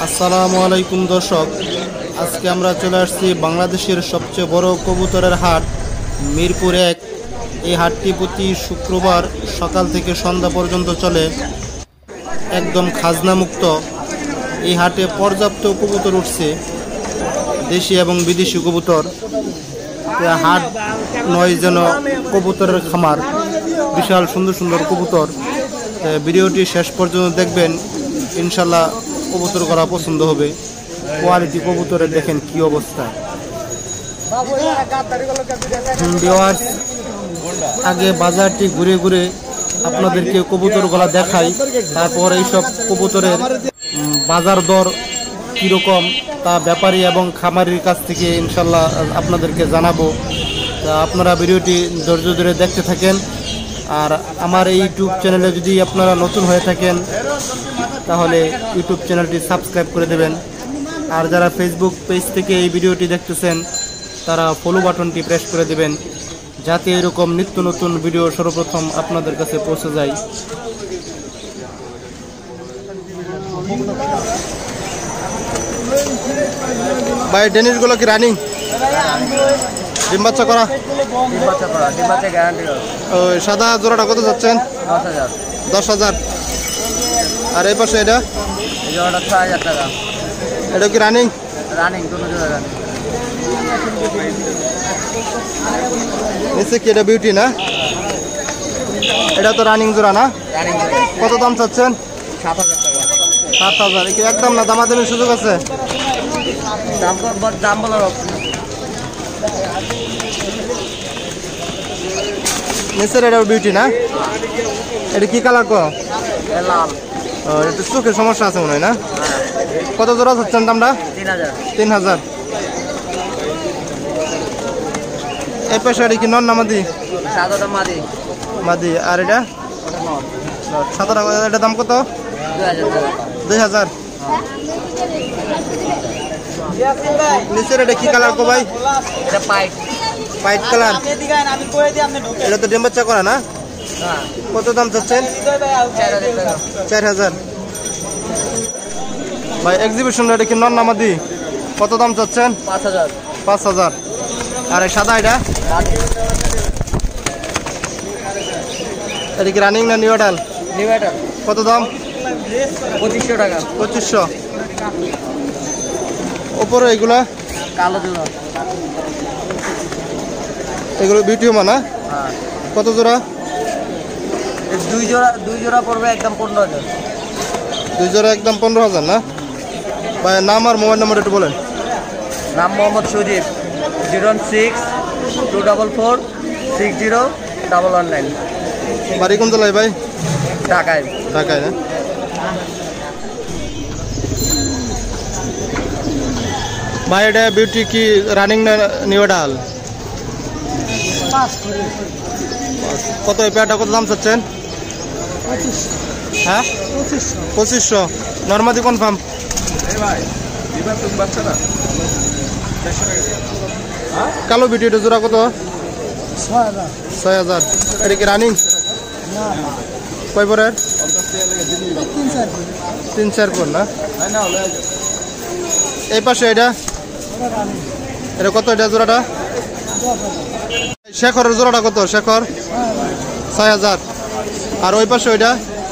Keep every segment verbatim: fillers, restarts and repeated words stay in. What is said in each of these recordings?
আসসালামু আলাইকুম দর্শক, আজকে আমরা চলে আসছি বাংলাদেশের সবচেয়ে বড় কবুতরের হাট মিরপুর এক। এই হাটটি প্রতি শুক্রবার সকাল থেকে সন্ধ্যা পর্যন্ত চলে, একদম খাজনা মুক্ত। এই হাটে পর্যাপ্ত কবুতর উঠছে, দেশি এবং বিদেশি কবুতর। হাট নয় যেন কবুতরের খামার, বিশাল সুন্দর সুন্দর কবুতর। ভিডিওটি শেষ পর্যন্ত দেখবেন, ইনশাল্লাহ কবুতর করা পছন্দ হবে। কোয়ালিটি কবুতরের দেখেন কি অবস্থা। আগে বাজারটি ঘুরে ঘুরে আপনাদেরকে কবুতর গলা দেখাই, তারপর এইসব কবুতরের বাজার দর কীরকম তা ব্যাপারী এবং খামারির কাছ থেকে ইনশাল্লাহ আপনাদেরকে জানাবো। তা আপনারা ভিডিওটি ধৈর্য ধরে দেখতে থাকেন। আর আমার এই ইউটিউব চ্যানেলে যদি আপনারা নতুন হয়ে থাকেন তাহলে ইউটিউব চ্যানেলটি সাবস্ক্রাইব করে দেবেন। আর যারা ফেসবুক পেজ থেকে এই ভিডিওটি দেখতেছেন তারা ফলো বাটনটি প্রেস করে দেবেন, যাতে এরকম নিত্য নতুন ভিডিও সর্বপ্রথম আপনাদের কাছে পৌঁছে যায়। ভাই ডেনিশগুলো কি রানিং? ডিম বাচ্চা করা? ওই সাদা জোড়াটা কত যাচ্ছেন? দশ হাজার। আর এই পাশে এটা এটা কি রানিং? নিচে কি এটা বিউটি না? এটা তো রানিং জোড়া না? কত দাম চাচ্ছেন? সাত হাজার। একদম না, দামাদামির সুযোগ আছে? দাম বলার নিচের এটা বিউটি না? এটা কি কালার? কো লাল। ও এটা চোখের সমস্যা আছে মনে হয় না? কত জোড়া চাচ্ছেন দামটা? তিন হাজার। এই পেশা কি নন না মাদি? মাদি। আর এটা সাদা, এটার দাম কত? দুই হাজার। নিচের এটা কি কালার কো ভাই? White colour. এটা তো ডিম বাচ্চা করা না? কত দাম চাচ্ছেন? চার হাজার। ভাই এক্সিবিশন এটা কি নন না মাদি? কত দাম চাচ্ছেন? পাঁচ হাজার। আর এই সাদা এটা এটা কি রানিং না নিউ অ্যাডাল? New adult. কত দাম? পঁচিশশো টাকা। পঁচিশশো। ওপরে এগুলা কালো জোড়া, এগুলো বিউটি হোমা না? কত জোড়া? দুই জোড়া। দুই জোড়া পড়বে একদম পনেরো হাজার। দুই জোড়া একদম পনেরো হাজার না? ভাই নাম আর মোবাইল নাম্বার একটু বলেন। নাম Mohammad Sujib, zero one six two double four six zero double one nine. বাড়ি কোন জেলায় ভাই? ঢাকায়। ঢাকায় না? ভাই এটা বিউটি কি রানিং না নিউ অ্যাডাল? কত এই পেয়ারটা কত দাম চাচ্ছেন? হ্যাঁ পঁচিশশো। নর্মাদি কনফার্ম? কালো বিউটি এটা জোড়া কত? ছয় হাজার। এটা কি রানিং? কয় পরের? তিন চার পর না? এই পাশে এটা এটা কত? এটা জোড়াটা শেখরের জোড়াটা কত? শেখর ছয় হাজার। আর ওই পাশে ওইটা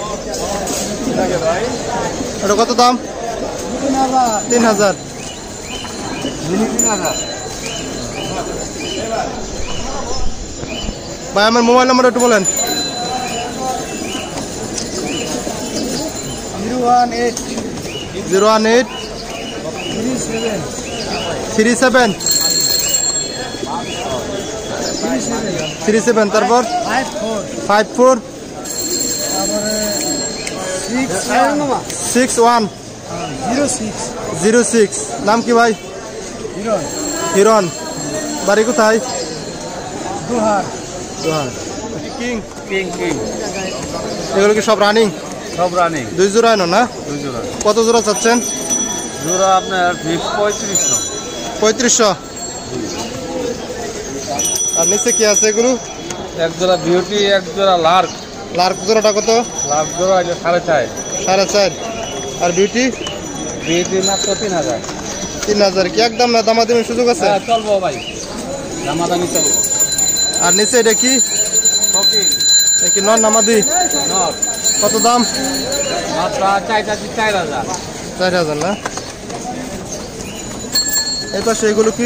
এটা কত দাম? তিন হাজার। ভাই আমার মোবাইল নাম্বার একটু বলেন। Zero one eight zero one eight three seven three seven তারপর five four six one zero six. নাম কি ভাই? হিরন। বাড়ি কোথায়? Dohar. Dohar. King king king. এগুলো কি সব রানিং? সব রানিং। দুই জোড়া এনো না? দুই জোড়া। কত জোড়া চাচ্ছেন? জোড়া আপনার পঁয়ত্রিশশো। পঁয়ত্রিশশো। আর নিচে কি আছে এগুলো? এক জোড়া বিউটি, এক জোড়া লার্ক। লার্ক জোড়াটা কত? লার্ক জোড়া সাড়ে চার। সাড়ে চার। আর বিউটি? বিটি মাত্র তিন হাজার। তিন হাজার কি একদম না, দামাদামি সুযোগ আছে? চলবো ভাই, দামাদামি চলবো। আর নিচে এটা কি? এটা কি নর নামাদি? কত দাম? চার হাজার। চার হাজার না? এই পাশে এগুলো কি?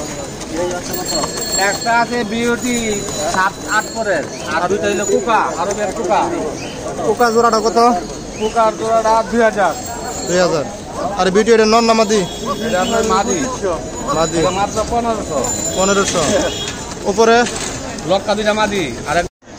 একটা আছে বিউটি সাত আট পরের, আর দুইটা হইলো কুকা, আরো বের কুকা। পোকা জোড়াটা কত? কুকার জোড়াটা দুই হাজার। দুই হাজার। আর বিউটি এটা নর নামাদি? এটা আপনার মাদি। মাদি মাত্র পনেরোশো। পনেরোশো। উপরে লক্কা দুইটা মাদি, আর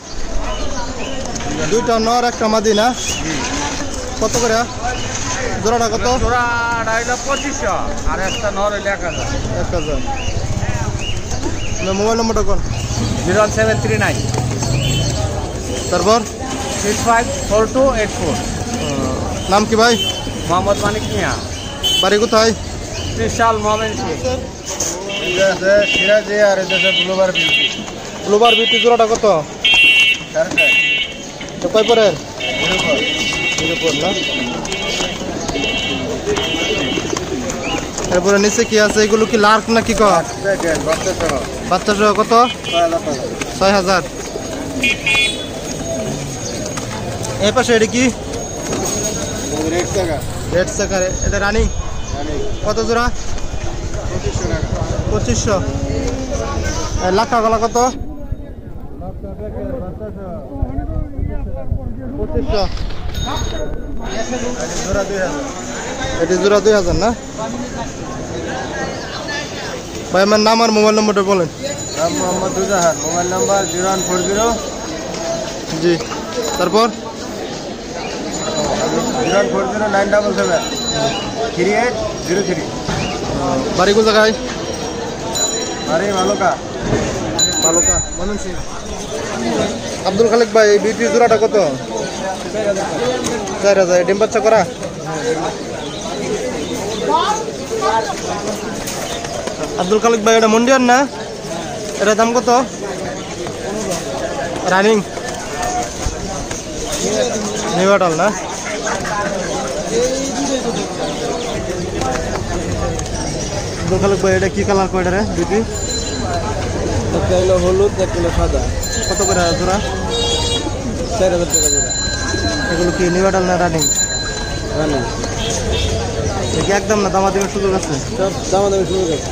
দুইটা নর একটা মাদি না? কত করে জোড়াটা কত? জোড়াটা হইলো পঁচিশশো, আর একটা নর হইলো এক হাজার। এক হাজার। মোবাইল নম্বরটা কোন? Zero one seven three nine তারপর six five four two eight four. নাম কি ভাই? মোহাম্মদ মানিক মিয়া। বাড়ি কোথায়? বিশাল মোহাম্মদ সিরাজে, আর এটা গ্লোবাল বিউটি। গ্লোবাল বিউটি জোড়াটা কত? কয় পরের? না। এরপরে নিচে কি আছে? এগুলো কি লার্ক না কি কর? বাচ্চা সহ কত? ছয় হাজার। এই পাশে এটা কি? Red checker. এটা রানিং কত জোড়া? পঁচিশশো। লাখা গলা কত? পঁচিশশো। এটি জোড়া দুই হাজার না? ভাই আমার নাম আর মোবাইল নম্বরটা বলেন। নাম Mohammad Dujahar, mobile number zero one four zero. জি। তারপর zero one four zero nine double seven three eight zero three. বাড়ি কোন জায়গায়? আরে ভালোকা। ভালোকা মানুষ। আব্দুল খালেক ভাই, এই বিউটি জোড়াটা কত? চার হাজার। ডিম বাচ্চা করা? আব্দুল খালেক ভাই, এটা মন্ডিয়ার না? এটার দাম কত? রানিং নিউটাল না? আব্দুল খালেক ভাই, এটা কি কালার কয়টা রে বিউটি? একটা হলো হলুদ, একটা হলো সাদা। কত করে জোড়া? চার হাজার টাকা জোড়া। এগুলো কি নিউটাল না রানিং? রানিং। কি একদম না, দামাদামির সুযোগ আছে? সব দামাদামি সুযোগ আছে।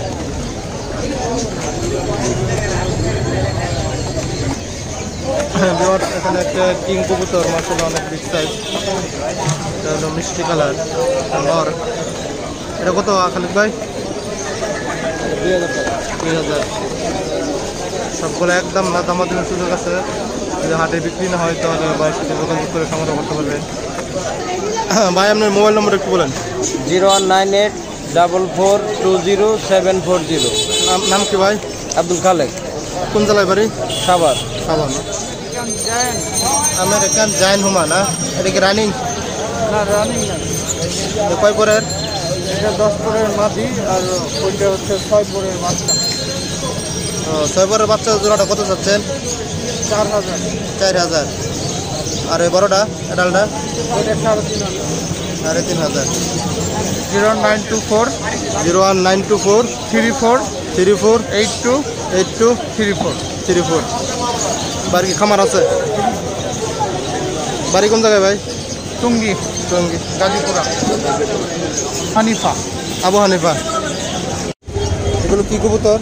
এখানে একটা কিং কবুতর, মাশাআল্লাহ অনেক বিগ সাইজ। এটা হলো মিষ্টি কালার নর। এটা কত খালিক ভাই? দুই হাজার টাকা। দুই হাজার। সবগুলো একদম না, দামাদামির সুযোগ আছে। যদি হাটে বিক্রি না হয় তাহলে ভাইয়ের সাথে যোগাযোগ করে সংগ্রহ করতে পারবেন। ভাই আপনার মোবাইল নম্বর একটু বলেন। Zero one nine eight double four two zero seven four zero. নাম কি ভাই? আব্দুল খালেক। কোন জেলায় বাড়ি? সাভার। সাভার না? আমেরিকান জাইন হুমা না? এটা কি রানিং? না, রানিং না। কয় পরের? এটা দশ পরের মাদি, আর ওইটা হচ্ছে ছয় পরের বাচ্চা। ও, ছয় পরের বাচ্চা জোড়াটা কত যাচ্ছেন? চার হাজার। চার হাজার। আর ওই বড়টা এডালটা? ওইটা সাড়ে তিন হাজার। সাড়ে তিন হাজার। Zero nine two four zero one nine two four three four three four eight two eight two three four three four. বাড়ি কি খামার আছে? বাড়ি কোন জায়গায় ভাই? টুঙ্গি, টঙ্গী, গাজীপুরা। হানিফা। আবু হানিফা। এগুলো কি কবুতর?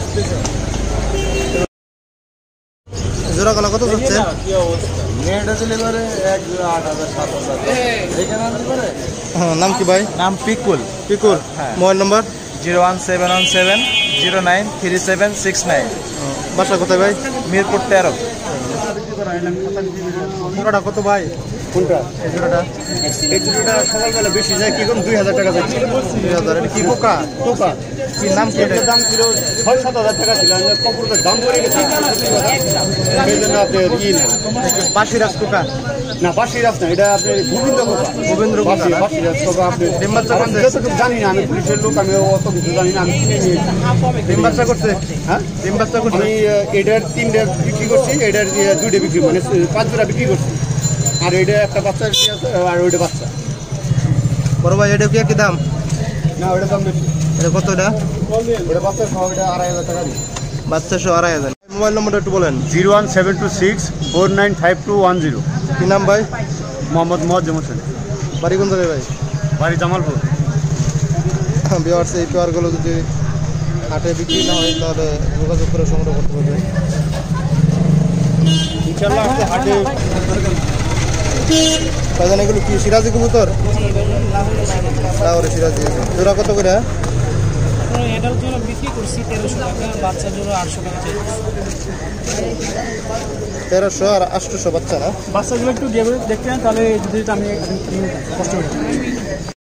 জোড়া গলা কত যাচ্ছে? নাম কি ভাই? নাম Pikul. Pikul. Mobile number? Zero one seven one seven zero nine three seven six nine. বাসা কোথায় ভাই? মিরপুর তেরো। জোড়াটা কত ভাই? কোনটা? এই জোড়াটা? এই দুটোটা সকালবেলা বেশি যায়, কি করুন দুই হাজার টাকা যাচ্ছে। দুই হাজার। এটা কি পোকা? টোকা। কি নাম কি? এটার দাম ছিল ছয় সাত হাজার টাকা ছিল, আমি কপুরের দাম করে গেছি, সেই জন্য আপনার ই না বাসিরাজ পোকা না, বাসি রাস না, এটা আপনার গোবিন্দ পোকা। গোবিন্দ পোকা না? বাসি রাস পোকা। আপনি ডিম বাচ্চা আমি করছে? যতটুকু জানি না, আমি পুলিশের লোক, আমি অত কিছু জানি না, আমি কিনে নিয়েছি। ডিম বাচ্চা করছে? হ্যাঁ, ডিম বাচ্চা করছে? আমি আহ, এটার তিনটা বিক্রি করছি, এটার আহ, দুইটা বিক্রি, মানে পাঁচ জোড়া বিক্রি করছি। আর ওইটা একটা বাচ্চা আছে, আর ওইটা বাচ্চা। বড় ভাই এটা কি কি দাম? না ওটা দাম বেশি, এটা কত? এটা ওটা বাচ্চা সহ ওটা আড়াই হাজার টাকা দিই। বাচ্চাশো আড়াই হাজার। মোবাইল নম্বরটা একটু বলেন। Zero one seven two six four nine five two one zero. কি নাম ভাই? মোহাম্মদ মোয়াজ্জেম হোসেন, বাড়ি কোন জায়গায় ভাই? বাড়ি জামালপুর। ভিউয়ার্স, এই পেয়ারগুলো যদি হাটে বিক্রি না হয় তাহলে যোগাযোগ করে সংগ্রহ করতে পারবেন। ইনশাআল্লাহ আজকে হাটে ভাইজান এগুলো কি সিরাজি কবুতর? লাহোরে সিরাজি। জোড়া কত করে? এটার জন্য বিক্রি করছি তেরোশো টাকা, বাচ্চা জোড়া আটশো টাকা চাই। তেরোশো আর আটশোশো বাচ্চা না? বাচ্চাগুলো একটু দিয়ে দেখতে তাহলে যদি আমি কষ্ট করি।